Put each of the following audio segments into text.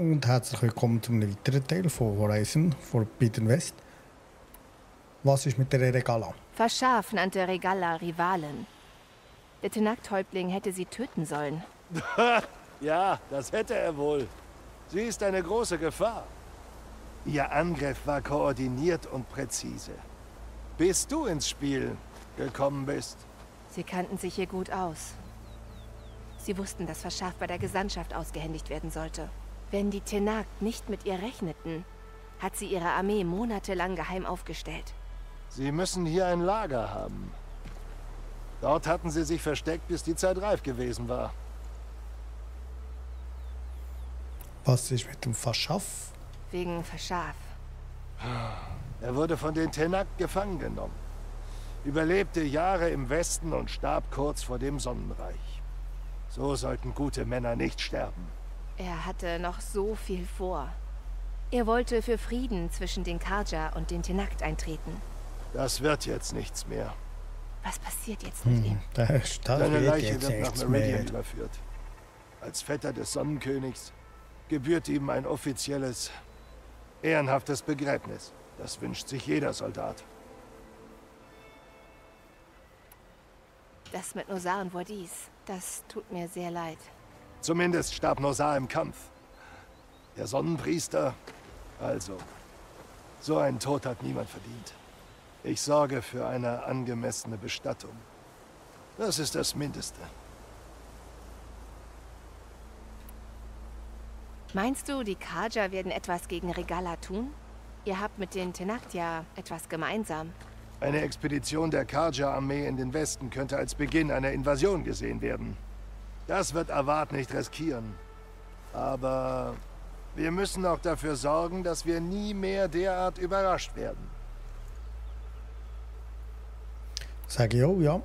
und herzlich willkommen zu einem weiteren Teil von Horizon Forbidden West. Was ist mit der Regala? Verschaf nannte Regala Rivalen. Der Tenakt-Häuptling hätte sie töten sollen. Ja, das hätte er wohl. Sie ist eine große Gefahr. Ihr Angriff war koordiniert und präzise. Bis du ins Spiel gekommen bist. Sie kannten sich hier gut aus. Sie wussten, dass Verschaf bei der Gesandtschaft ausgehändigt werden sollte. Wenn die Tenakt nicht mit ihr rechneten, hat sie ihre Armee monatelang geheim aufgestellt. Sie müssen hier ein Lager haben. Dort hatten sie sich versteckt, bis die Zeit reif gewesen war. Was ist mit dem Verschaff? Wegen Verschaf. Er wurde von den Tenakt gefangen genommen. Überlebte Jahre im Westen und starb kurz vor dem Sonnenreich. So sollten gute Männer nicht sterben. Er hatte noch so viel vor. Er wollte für Frieden zwischen den Karja und den Tenakt eintreten. Das wird jetzt nichts mehr. Was passiert jetzt mit ihm? Seine Leiche wird nach Meridian überführt. Als Vetter des Sonnenkönigs gebührt ihm ein offizielles, ehrenhaftes Begräbnis. Das wünscht sich jeder Soldat. Das mit Nosar und Wadis, das tut mir sehr leid. Zumindest starb Nosar im Kampf. Der Sonnenpriester, also, so einen Tod hat niemand verdient. Ich sorge für eine angemessene Bestattung. Das ist das Mindeste. Meinst du, die Karja werden etwas gegen Regala tun? Ihr habt mit den Tenakt ja etwas gemeinsam. Eine Expedition der Karja-Armee in den Westen könnte als Beginn einer Invasion gesehen werden. Das wird Avad nicht riskieren. Aber wir müssen auch dafür sorgen, dass wir nie mehr derart überrascht werden. Sage ich auch, ja.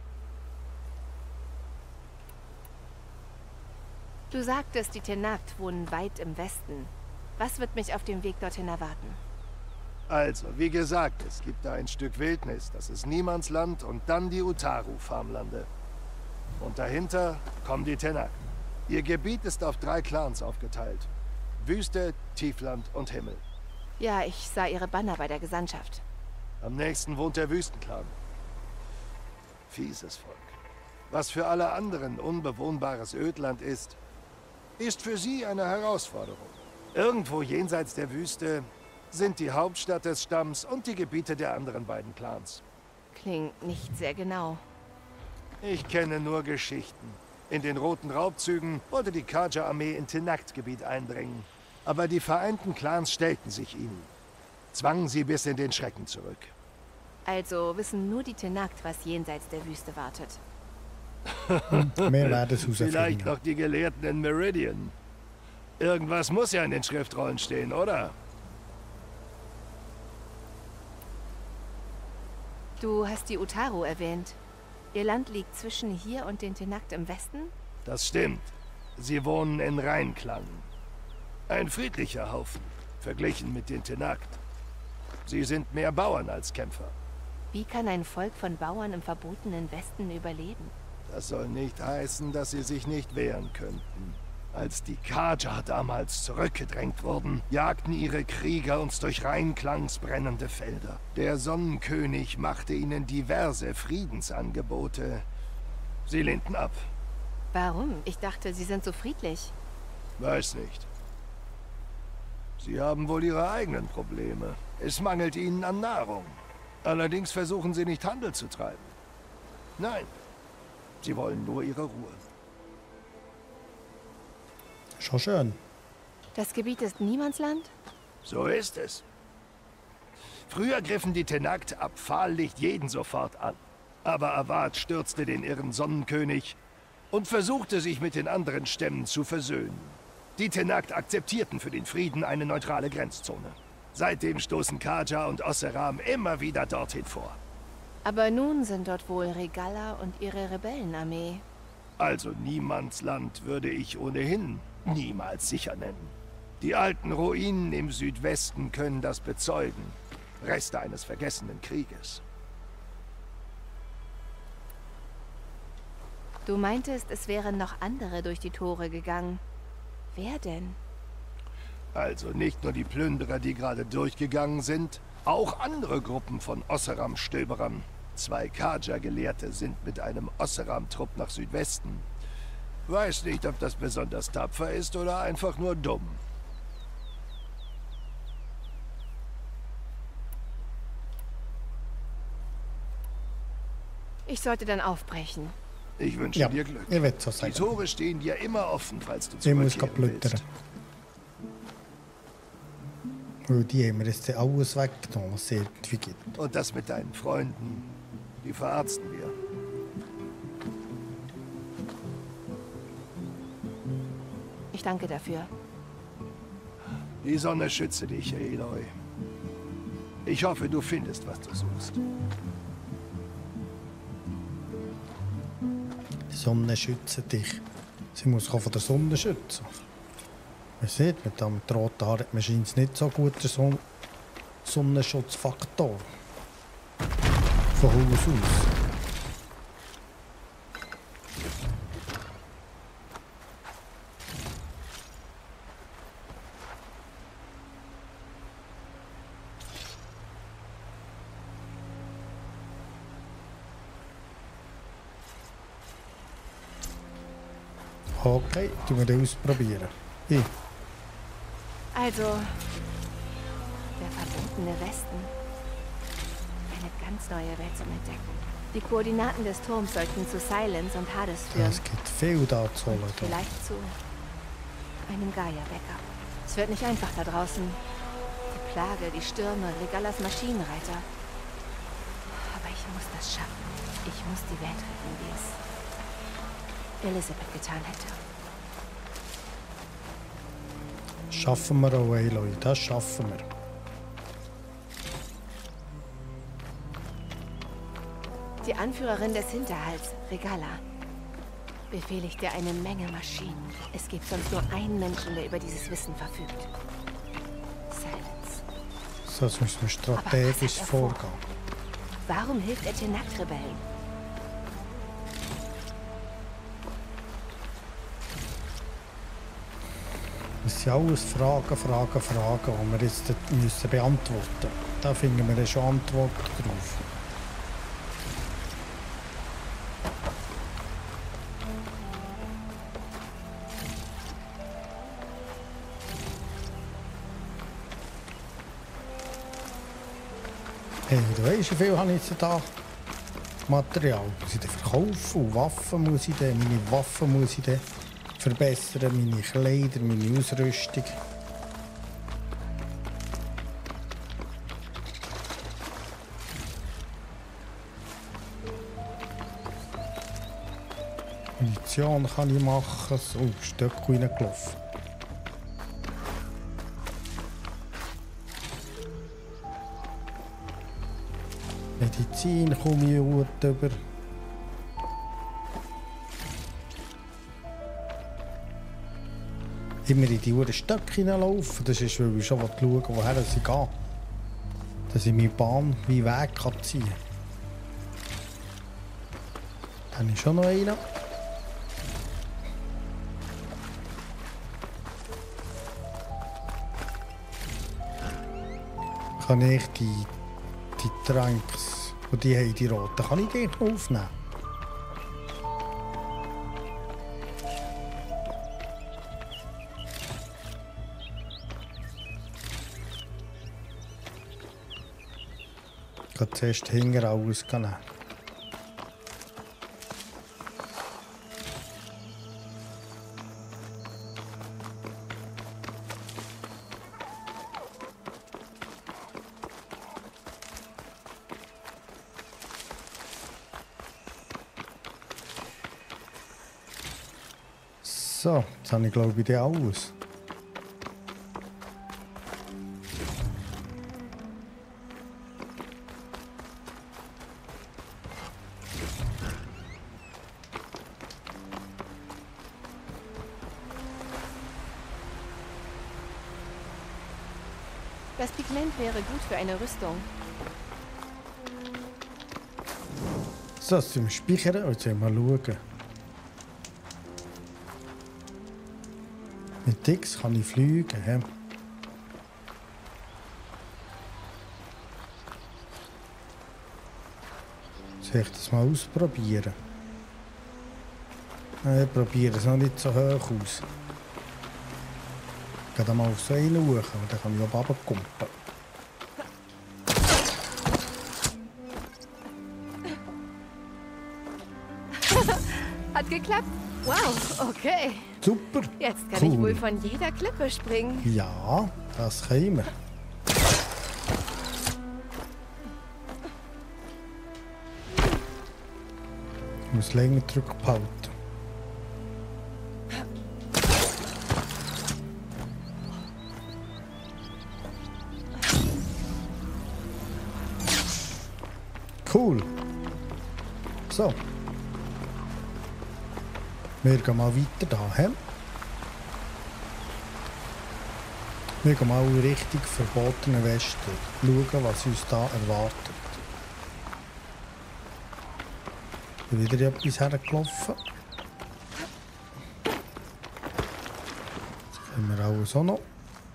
Du sagtest, die Tenakt wohnen weit im Westen. Was wird mich auf dem Weg dorthin erwarten? Also, wie gesagt, es gibt da ein Stück Wildnis. Das ist Niemandsland und dann die Utaru-Farmlande. Und dahinter kommen die Tenakt. Ihr Gebiet ist auf 3 Clans aufgeteilt. Wüste, Tiefland und Himmel. Ja, ich sah ihre Banner bei der Gesandtschaft. Am nächsten wohnt der Wüstenclan. Fieses Volk. Was für alle anderen unbewohnbares Ödland ist für sie eine Herausforderung. Irgendwo jenseits der Wüste sind die Hauptstadt des Stamms und die Gebiete der anderen beiden Clans. Klingt nicht sehr genau. Ich kenne nur Geschichten. In den Roten Raubzügen wollte die Karja-Armee in Tenakt-Gebiet eindringen. Aber die vereinten Clans stellten sich ihnen. Zwangen sie bis in den Schrecken zurück. Also wissen nur die Tenakt, was jenseits der Wüste wartet. Mehr werden es Vielleicht noch die Gelehrten in Meridian. Irgendwas muss ja in den Schriftrollen stehen, oder? Du hast die Utaru erwähnt. Ihr Land liegt zwischen hier und den Tenakt im Westen? Das stimmt. Sie wohnen in Reinklang. Ein friedlicher Haufen, verglichen mit den Tenakt. Sie sind mehr Bauern als Kämpfer. Wie kann ein Volk von Bauern im verbotenen Westen überleben? Das soll nicht heißen, dass sie sich nicht wehren könnten. Als die Karja damals zurückgedrängt wurden, jagten ihre Krieger uns durch Reinklangs brennende Felder. Der Sonnenkönig machte ihnen diverse Friedensangebote. Sie lehnten ab. Warum? Ich dachte, sie sind so friedlich. Weiß nicht. Sie haben wohl ihre eigenen Probleme. Es mangelt ihnen an Nahrung. Allerdings versuchen sie nicht Handel zu treiben. Nein, sie wollen nur ihre Ruhe. Schon schön. Das Gebiet ist Niemandsland? So ist es. Früher griffen die Tenakt ab Pfahllicht jeden sofort an. Aber Avad stürzte den irren Sonnenkönig und versuchte, sich mit den anderen Stämmen zu versöhnen. Die Tenakt akzeptierten für den Frieden eine neutrale Grenzzone. Seitdem stoßen Karja und Osseram immer wieder dorthin vor. Aber nun sind dort wohl Regala und ihre Rebellenarmee. Also Niemandsland würde ich ohnehin niemals sicher nennen. Die alten Ruinen im Südwesten können das bezeugen. Reste eines vergessenen Krieges. Du meintest, es wären noch andere durch die Tore gegangen. Wer denn? Also nicht nur die Plünderer, die gerade durchgegangen sind, auch andere Gruppen von Osseram-Stöberern. 2 Kaja-Gelehrte sind mit einem Osseram-Trupp nach Südwesten. Weiß nicht, ob das besonders tapfer ist oder einfach nur dumm. Ich sollte dann aufbrechen. Ich wünsche Ja, dir Glück. ich will so Die sagen. Tore stehen dir immer offen, falls du Ich muss zurückkehren blüttern. willst. Weil die haben mir jetzt alles weggenommen, was es irgendwie gibt. Und das mit deinen Freunden, die verarzten wir. Ich danke dafür. Die Sonne schütze dich, Aloy. Ich hoffe, du findest, was du suchst. Die Sonne schützt dich. Sie muss auch von der Sonne schützen. Man sieht, mit dem roten Haar hat man scheint nicht so guter Sonnenschutzfaktor. Von Haus aus. Okay, tun wir das ausprobieren. Ich. Also, der verbotene Westen. Eine ganz neue Welt zum Entdecken. Die Koordinaten des Turms sollten zu Silence und Hades führen. Es gibt viel da zu holen. Da. Vielleicht zu einem Gaia-Backup. Es wird nicht einfach da draußen. Die Plage, die Stürme, Regalas Maschinenreiter. Aber ich muss das schaffen. Ich muss die Welt retten, wie es Elisabeth getan hätte. Schaffen wir auch, Aloy. Das schaffen wir. Die Anführerin des Hinterhalts, Regala, befehligt dir eine Menge Maschinen. Es gibt sonst nur einen Menschen, der über dieses Wissen verfügt. Silence. Sonst müssen wir strategisch Aber was hat er vor? vorgehen. Warum hilft er Tenakt-Rebellen? Das sind alles Fragen, die wir jetzt müssen beantworten müssen. Da finden wir schon Antwort drauf. Hey, du weißt, wie viel habe ich jetzt da? Material muss ich dann verkaufen und Waffen muss ich dann, meine Waffen muss ich dann verbessern, meine Kleider, meine Ausrüstung. Munition kann ich machen. So, Stöcke reingelaufen. Medizin komme ich gut über. Immer in die Uhren Stöcke hineinlaufen. Das ist, weil ich schon schauen, woher sie gehen. Dass ich meine Bahn, meinen Weg ziehen kann. Dann habe ich schon noch einen. Kann ich die Tränks, die haben die roten, kann ich die noch aufnehmen? Ich kann zuerst hinten alles nehmen. So, jetzt habe ich glaube ich die alles. Das Pigment wäre gut für eine Rüstung. So, jetzt sind wir speichern und jetzt mal schauen. Mit X kann ich fliegen. He? Soll ich das mal ausprobieren? Ich probiere es noch nicht so hoch aus. Ich gehe da mal auf so einen hoch und dann kann ich auch runterkumpen. Hat geklappt. Wow, okay. Super. Jetzt kann ich wohl von jeder Klippe springen. Ja, das können wir. Ich muss länger zurückbehalten. Cool. So. Wir gehen mal weiter da. He? Wir gehen mal in Richtung verbotenen Westen. Schauen, was uns da erwartet. Wieder etwas hergelaufen. Das können wir alles auch noch.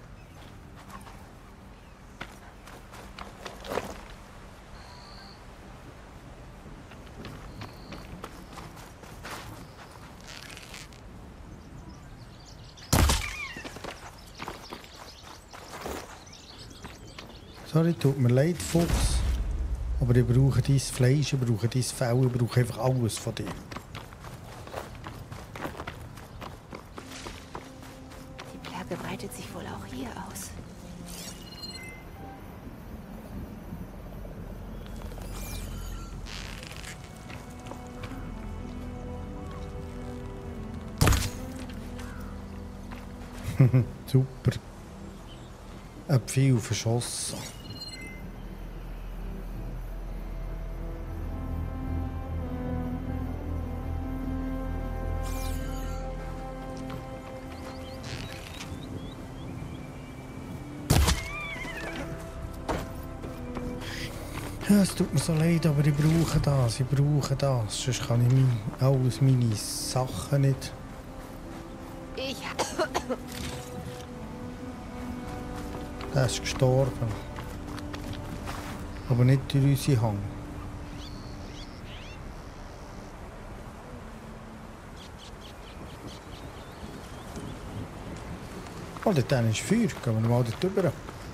Sorry, tut mir leid, Fuchs. Aber ich brauche dein Fleisch, ich brauche dein Fell, ich brauche einfach alles von dir. Die Plage breitet sich wohl auch hier aus. Super. Ein Pfeil verschossen. Ja, es tut mir so leid, aber ich brauche das, Sonst kann ich alles meine Sachen nicht. Er ist gestorben. Aber nicht durch unsere Hand. Oh, dort ist Feuer. Gehen wir mal dort rüber.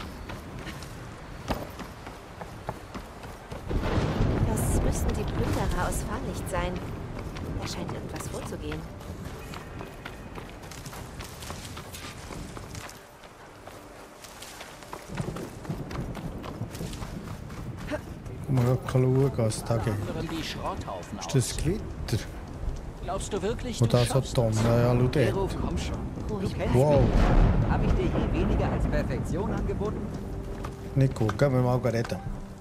Das müssten die Plünderer aus Fahrlicht sein. Da scheint irgendwas vorzugehen. Mal schauen, was da geht. Die Schrotthaufen Ist das Gewitter? Glaubst du wirklich, Und du das so schaffst dumm. das? Ja, ja, schau dort. Beruf, komm schon. Ruhig kennst Wow. mich. Habe ich dir je weniger als Perfektion angeboten? Nicht gut. Gehen wir mal reden.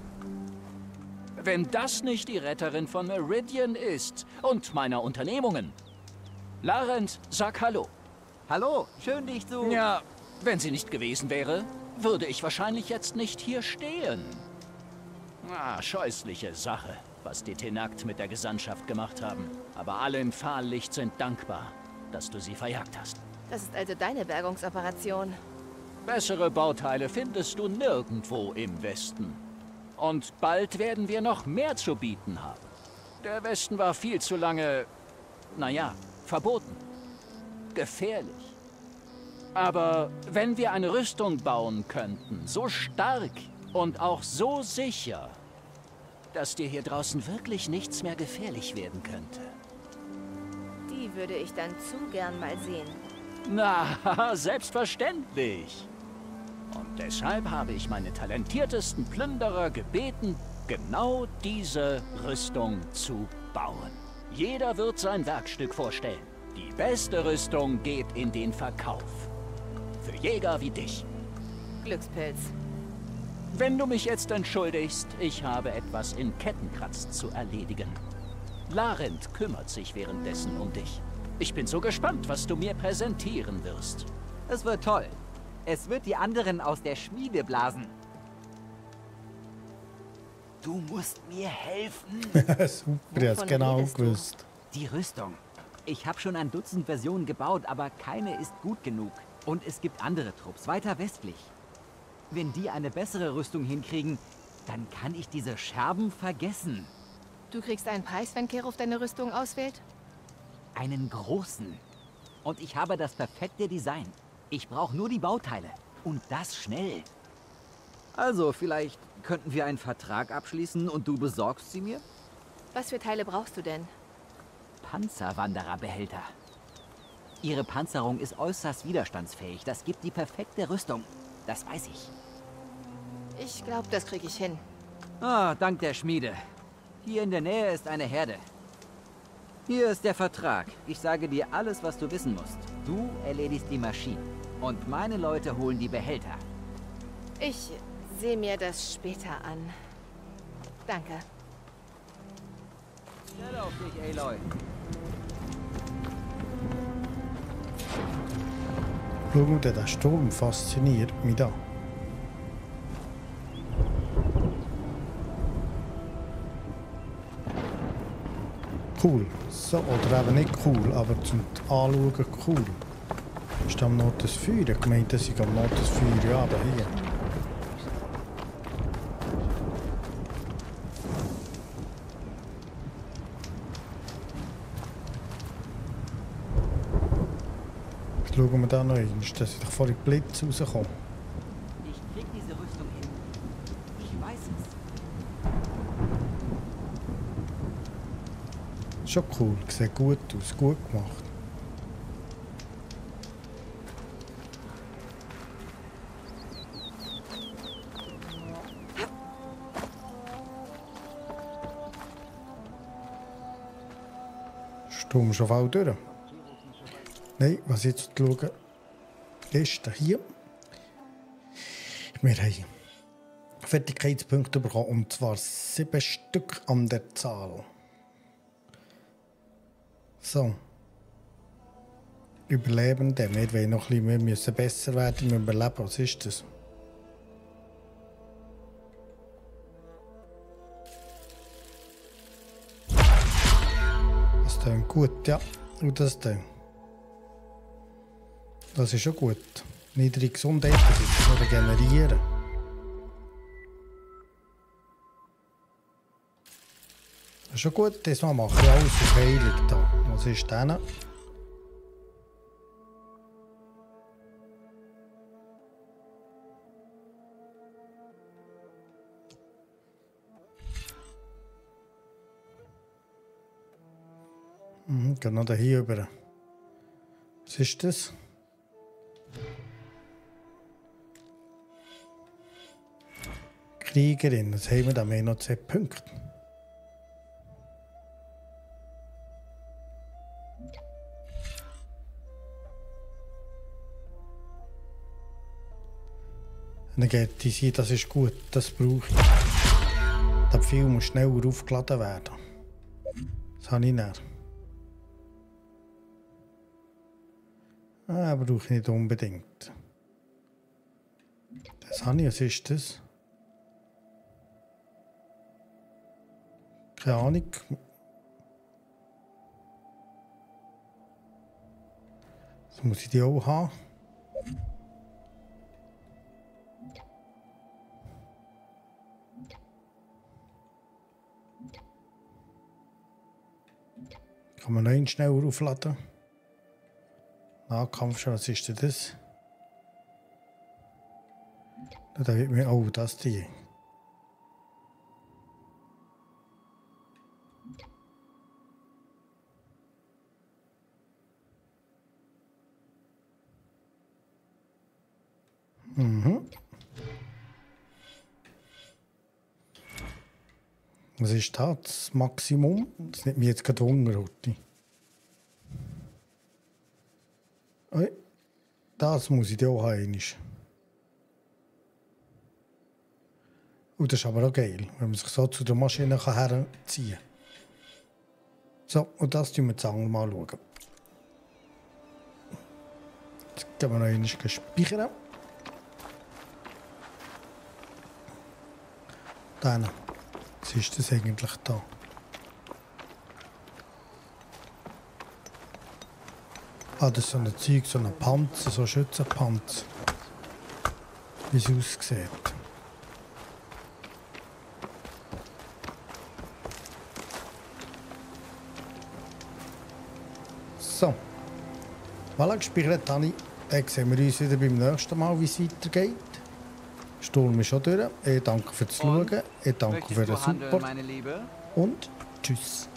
Wenn das nicht die Retterin von Meridian ist und meiner Unternehmungen. Larent, sag Hallo. Hallo, schön dich zu... Ja, wenn sie nicht gewesen wäre, würde ich wahrscheinlich jetzt nicht hier stehen. Ah, scheußliche Sache, was die Tenakt mit der Gesandtschaft gemacht haben. Aber alle im Fahrlicht sind dankbar, dass du sie verjagt hast. Das ist also deine Bergungsoperation. Bessere Bauteile findest du nirgendwo im Westen. Und bald werden wir noch mehr zu bieten haben. Der Westen war viel zu lange, naja, verboten. Gefährlich. Aber wenn wir eine Rüstung bauen könnten, so stark und auch so sicher, dass dir hier draußen wirklich nichts mehr gefährlich werden könnte. Die würde ich dann zu gern mal sehen. Na, selbstverständlich. Und deshalb habe ich meine talentiertesten Plünderer gebeten, genau diese Rüstung zu bauen. Jeder wird sein Werkstück vorstellen. Die beste Rüstung geht in den Verkauf. Für Jäger wie dich. Glückspilz. Wenn du mich jetzt entschuldigst, ich habe etwas in Kettenkratz zu erledigen. Larent kümmert sich währenddessen um dich. Ich bin so gespannt, was du mir präsentieren wirst. Es wird toll. Es wird die anderen aus der Schmiede blasen. Du musst mir helfen. Super, ich hab's genau redest du? gewusst. Die Rüstung. Ich habe schon ein Dutzend Versionen gebaut, aber keine ist gut genug. Und es gibt andere Trupps, weiter westlich. Wenn die eine bessere Rüstung hinkriegen, dann kann ich diese Scherben vergessen. Du kriegst einen Preis, wenn Keruf deine Rüstung auswählt? Einen großen. Und ich habe das perfekte Design. Ich brauche nur die Bauteile. Und das schnell. Also, vielleicht könnten wir einen Vertrag abschließen und du besorgst sie mir? Was für Teile brauchst du denn? Panzerwandererbehälter. Ihre Panzerung ist äußerst widerstandsfähig. Das gibt die perfekte Rüstung. Das weiß ich. Ich glaube, das kriege ich hin. Ah, dank der Schmiede. Hier in der Nähe ist eine Herde. Hier ist der Vertrag. Ich sage dir alles, was du wissen musst. Du erledigst die Maschinen. Und meine Leute holen die Behälter. Ich sehe mir das später an. Danke. Schnell auf dich, Aloy. Schau mal, der Sturm fasziniert mich da. Cool. So, oder eben nicht cool, aber zum Anschauen cool. Ist am Nord das Feuer? Ich meinte, dass ich am Nord das Feuer, ja, aber hier. Jetzt schauen wir da noch hin, dass ich vor die Blitz rauskomme. Ich krieg diese Rüstung hin. Ich weiß es. Schon cool, sieht gut aus, gut gemacht. Sturm schon voll durch. Nein, was jetzt schauen, ist hier. Wir haben Fertigkeitspunkte bekommen, und zwar 7 Stück an der Zahl. So. Überlebende. Wir wollen noch ein bisschen, wir müssen besser werden im Überleben. Was ist das? Das klingt gut, ja. Und das dann. Das ist schon gut. Niedrige Gesundheit, das ist so regenerieren. Das ist schon gut, diesmal mache ich alles auf Heilung da. Was ist denn? Geht noch hier rüber. Was ist das? Kriegerin, das haben wir da mehr noch 2 Punkte. Dann geht die Seite, das ist gut, das brauche ich. Der Pfeil muss schneller aufgeladen werden. Das habe ich nicht. Ah, brauche ich nicht unbedingt. Das habe ich, was ist das? Keine Ahnung. So muss ich die auch haben. Kann man noch einen schneller aufladen? Nahkampf schon, was ist denn das? Da wird mir, oh, das die. Was ist das Maximum? Das nimmt mich jetzt gerade Hunger, Rutti. Das muss ich auch haben. Und das ist aber auch geil, wenn man sich so zu der Maschine herziehen kann. So, und das schauen wir jetzt mal schauen. Jetzt gehen wir noch einmal speichern. Dann, was ist das eigentlich da? Ah, das ist so ein Zeug, so ein Panzer, so ein Schützenpanzer. Wie es aussieht. So. Voilà, gespeichert habe ich. Dann sehen wir uns wieder beim nächsten Mal, wie es weitergeht. Sturm ist schon durch. Ich danke fürs Schauen. Ich danke für den Support. meine Liebe? Und tschüss.